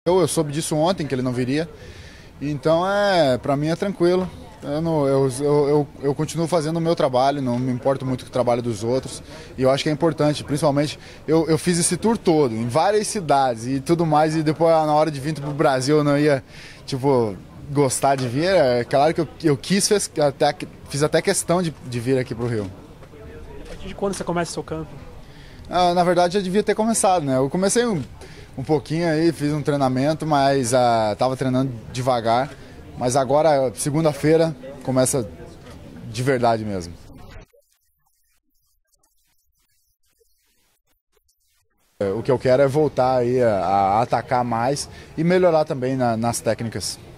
Eu soube disso ontem, que ele não viria, então para mim é tranquilo. Eu continuo fazendo o meu trabalho, não me importo muito com o trabalho dos outros, e eu acho que é importante, principalmente, eu fiz esse tour todo, em várias cidades e tudo mais, e depois na hora de vir para o Brasil eu não ia, tipo, gostar de vir. É claro que eu fiz até questão de vir aqui para o Rio. A partir de quando você começa o seu campo? Na verdade, já devia ter começado, né? Eu comecei um pouquinho aí, fiz um treinamento, mas estava treinando devagar. Mas agora, segunda-feira, começa de verdade mesmo. O que eu quero é voltar aí a atacar mais e melhorar também nas técnicas.